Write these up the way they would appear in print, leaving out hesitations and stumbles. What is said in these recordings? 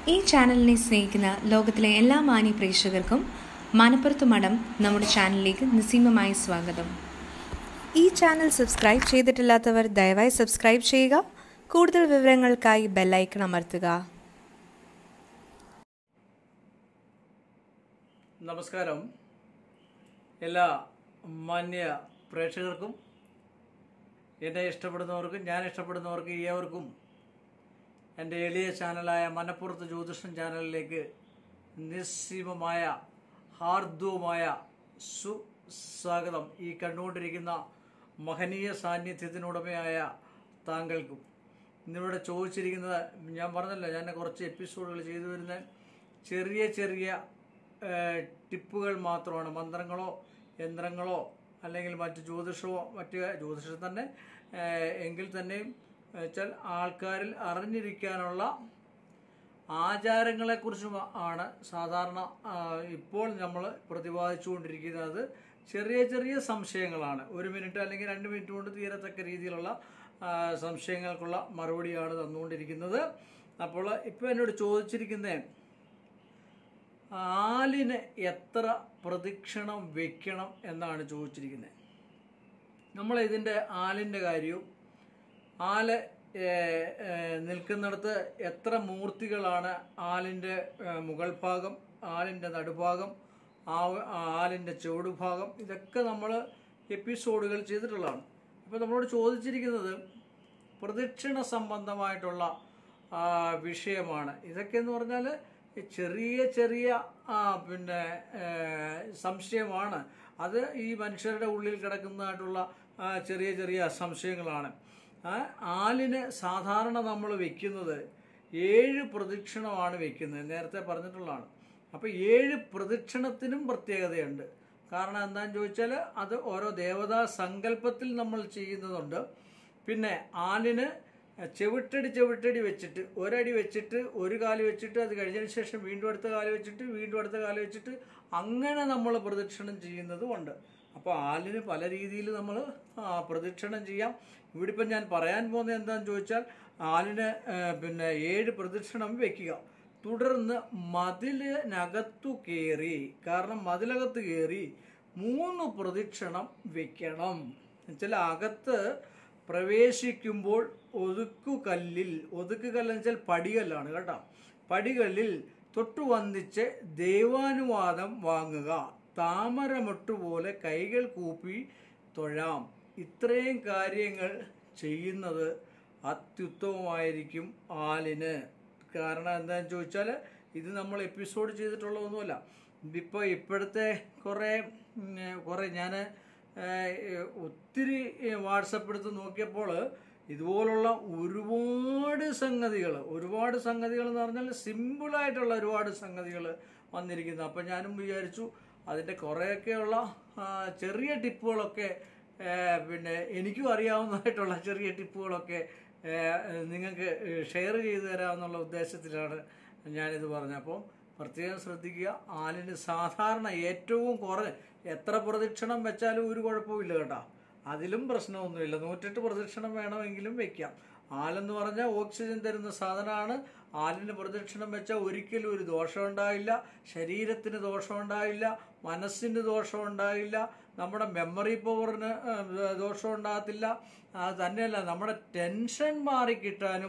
ഈ ചാനലിനെ സ്നേഹിക്കുന്ന ലോകത്തിലെ എല്ലാ മാന്യ പ്രേക്ഷകർക്കും മനപ്പുറത്ത് മഠം നമ്മുടെ ചാനലിലേക്ക് നിസ്സീമമായി സ്വാഗതം. ഈ ചാനൽ സബ്സ്ക്രൈബ് ചെയ്തിട്ടില്ലാത്തവർ ദയവായി സബ്സ്ക്രൈബ് ചെയ്യുക. കൂടുതൽ വിവരങ്ങൾക്കായി ബെല്ലൈക്കൺ അമർത്തുക. നമസ്കാരം എല്ലാ മാന്യ പ്രേക്ഷകർക്കും, എന്നെ ഇഷ്ടപ്പെടുന്നവർക്കും ഞാൻ ഇഷ്ടപ്പെടുന്നവർക്കും ഏവർക്കും എൻ്റെ എളിയ ചാനലായ മനപ്പുറത്ത് ജ്യോതിഷം ചാനലിലേക്ക് നിസ്സീമമായ ഹാർദവുമായ സുസ്വാഗതം. ഈ കണ്ടുകൊണ്ടിരിക്കുന്ന മഹനീയ സാന്നിധ്യത്തിനുടമയായ താങ്കൾക്കും. ഇന്നിവിടെ ചോദിച്ചിരിക്കുന്നത്, ഞാൻ പറഞ്ഞല്ലോ, ഞാൻ കുറച്ച് എപ്പിസോഡുകൾ ചെയ്തു വരുന്ന ചെറിയ ചെറിയ ടിപ്പുകൾ മാത്രമാണ്. മന്ത്രങ്ങളോ യന്ത്രങ്ങളോ അല്ലെങ്കിൽ മറ്റ് ജ്യോതിഷമോ ജ്യോതിഷം തന്നെ എങ്കിൽ തന്നെയും വെച്ചാൽ ആൾക്കാരിൽ അറിഞ്ഞിരിക്കാനുള്ള ആചാരങ്ങളെക്കുറിച്ചും ആണ് സാധാരണ ഇപ്പോൾ നമ്മൾ പ്രതിപാദിച്ചുകൊണ്ടിരിക്കുന്നത്. ചെറിയ ചെറിയ സംശയങ്ങളാണ്. 1 മിനിറ്റ് അല്ലെങ്കിൽ 2 മിനിറ്റ് കൊണ്ട് തീരത്തക്ക രീതിയിലുള്ള സംശയങ്ങൾക്കുള്ള മറുപടിയാണ് തന്നുകൊണ്ടിരിക്കുന്നത്. അപ്പോൾ ഇപ്പോൾ എന്നോട് ചോദിച്ചിരിക്കുന്നത്, ആലിന് എത്ര പ്രദക്ഷിണം വയ്ക്കണം എന്നാണ് ചോദിച്ചിരിക്കുന്നത്. നമ്മൾ ഇതിൻ്റെ ആലിൻ്റെ കാര്യവും ആല് നിൽക്കുന്നിടത്ത് എത്ര മൂർത്തികളാണ്, ആലിൻ്റെ മുകൾ ഭാഗം, ആലിൻ്റെ നടുഭാഗം, ആലിൻ്റെ ചുവടുഭാഗം, ഇതൊക്കെ നമ്മൾ എപ്പിസോഡുകൾ ചെയ്തിട്ടുള്ളതാണ്. അപ്പോൾ നമ്മളോട് ചോദിച്ചിരിക്കുന്നത് പ്രദക്ഷിണ സംബന്ധമായിട്ടുള്ള വിഷയമാണ്. ഇതൊക്കെയെന്ന് പറഞ്ഞാൽ ചെറിയ ചെറിയ സംശയമാണ്. അത് ഈ മനുഷ്യരുടെ ഉള്ളിൽ കിടക്കുന്നതായിട്ടുള്ള ചെറിയ ചെറിയ സംശയങ്ങളാണ്. ആലിന് സാധാരണ നമ്മൾ വയ്ക്കുന്നത് 7 പ്രദക്ഷിണമാണ് വയ്ക്കുന്നത്, നേരത്തെ പറഞ്ഞിട്ടുള്ളതാണ്. അപ്പോൾ 7 പ്രദക്ഷിണത്തിനും പ്രത്യേകതയുണ്ട്. കാരണം എന്താണെന്ന് ചോദിച്ചാൽ അത് ഓരോ ദേവതാ സങ്കല്പത്തിൽ നമ്മൾ ചെയ്യുന്നതുണ്ട്. പിന്നെ ആലിന് ചവിട്ടടി വെച്ചിട്ട്, ഒരടി വെച്ചിട്ട്, ഒരു കാല് വെച്ചിട്ട്, അത് കഴിഞ്ഞതിന് ശേഷം വീണ്ടും അടുത്ത കാല് വെച്ചിട്ട്, വീണ്ടും അടുത്ത കാല് വെച്ചിട്ട്, അങ്ങനെ നമ്മൾ പ്രദക്ഷിണം ചെയ്യുന്നതുമുണ്ട്. അപ്പോൾ ആലിന് പല രീതിയിൽ നമ്മൾ പ്രദക്ഷിണം ചെയ്യാം. ഇവിടെ ഇപ്പം ഞാൻ പറയാൻ പോകുന്നത് എന്താണെന്ന് ചോദിച്ചാൽ, ആലിന് 7 പ്രദക്ഷിണം വെക്കുക. തുടർന്ന് മതിലിനകത്തു കയറി, കാരണം മതിലകത്ത് കയറി 3 പ്രദക്ഷിണം വെക്കണം. എന്നുവെച്ചാൽ അകത്ത് പ്രവേശിക്കുമ്പോൾ ഒതുക്കുകല്ലെന്ന് വെച്ചാൽ പടികല്ലാണ് കേട്ടോ. പടികളിൽ തൊട്ടു വന്നിച്ച് ദൈവാനുവാദം വാങ്ങുക. താമരമൊട്ടുപോലെ കൈകൾ കൂപ്പി തൊഴാം. ഇത്രയും കാര്യങ്ങൾ ചെയ്യുന്നത് അത്യുത്തമമായിരിക്കും ആലിന്. കാരണം എന്താണെന്ന് ചോദിച്ചാൽ, ഇത് നമ്മൾ എപ്പിസോഡ് ചെയ്തിട്ടുള്ളതൊന്നുമല്ല. ഇപ്പോഴത്തെ കുറേ ഞാൻ ഒത്തിരി വാട്സപ്പ് എടുത്ത് നോക്കിയപ്പോൾ ഇതുപോലുള്ള ഒരുപാട് സംഗതികൾ എന്ന് പറഞ്ഞാൽ സിമ്പിളായിട്ടുള്ള ഒരുപാട് സംഗതികൾ വന്നിരിക്കുന്നു. അപ്പം ഞാനും വിചാരിച്ചു അതിൻ്റെ കുറേയൊക്കെയുള്ള ചെറിയ ടിപ്പുകളൊക്കെ എനിക്കും അറിയാവുന്നതായിട്ടുള്ള ചെറിയ ടിപ്പുകളൊക്കെ നിങ്ങൾക്ക് ഷെയർ ചെയ്തു തരാമെന്നുള്ള ഉദ്ദേശത്തിലാണ് ഞാനിത് പറഞ്ഞത്. അപ്പോൾ പ്രത്യേകം ശ്രദ്ധിക്കുക. ആലിന് സാധാരണ ഏറ്റവും എത്ര പ്രദക്ഷിണം വെച്ചാലും ഒരു കുഴപ്പമില്ല കേട്ടോ, അതിലും പ്രശ്നമൊന്നുമില്ല. 108 പ്രദക്ഷിണം വേണമെങ്കിലും വെക്കാം. ആലെന്ന് പറഞ്ഞാൽ ഓക്സിജൻ തരുന്ന സാധനമാണ്. ആലിന് പ്രദക്ഷിണം വെച്ചാൽ ഒരിക്കലും ഒരു ദോഷം ഉണ്ടാവില്ല, ശരീരത്തിന് ദോഷം ഉണ്ടാവില്ല, മനസ്സിന് ദോഷം ഉണ്ടാവില്ല, നമ്മുടെ മെമ്മറി പവറിന് ദോഷം ഉണ്ടാകത്തില്ല. അത് തന്നെയല്ല, നമ്മുടെ ടെൻഷൻ മാറിക്കിട്ടാനും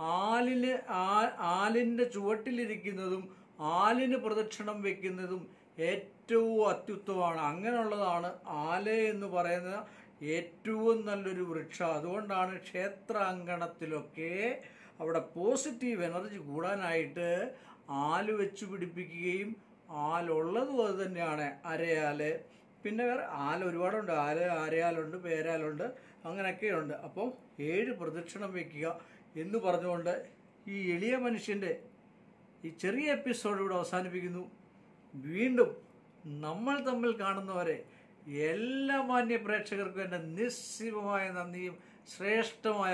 ആലിൻ്റെ ചുവട്ടിലിരിക്കുന്നതും ആലിന് പ്രദക്ഷിണം വെക്കുന്നതും ഏറ്റവും അത്യുത്തമമാണ്. അങ്ങനെയുള്ളതാണ് ആല് എന്ന് പറയുന്ന ഏറ്റവും നല്ലൊരു വൃക്ഷം. അതുകൊണ്ടാണ് ക്ഷേത്രാങ്കണത്തിലൊക്കെ അവിടെ പോസിറ്റീവ് എനർജി കൂടാനായിട്ട് ആല് വെച്ച് പിടിപ്പിക്കുകയും, ആലുള്ളതും അത് തന്നെയാണ് അരയാല്. പിന്നെ വേറെ ആല് ഒരുപാടുണ്ട്. അരയാലുണ്ട്, പേരാലുണ്ട്, അങ്ങനെയൊക്കെയുണ്ട്. അപ്പോൾ 7 പ്രദക്ഷിണം വയ്ക്കുക എന്ന് പറഞ്ഞുകൊണ്ട് ഈ എളിയ മനുഷ്യൻ്റെ ഈ ചെറിയ എപ്പിസോഡ് ഇവിടെ അവസാനിപ്പിക്കുന്നു. വീണ്ടും നമ്മൾ തമ്മിൽ കാണുന്നവരെ എല്ലാ മാന്യ പ്രേക്ഷകർക്കും എൻ്റെ നിസ്സീമമായ നന്ദിയും ശ്രേഷ്ഠമായ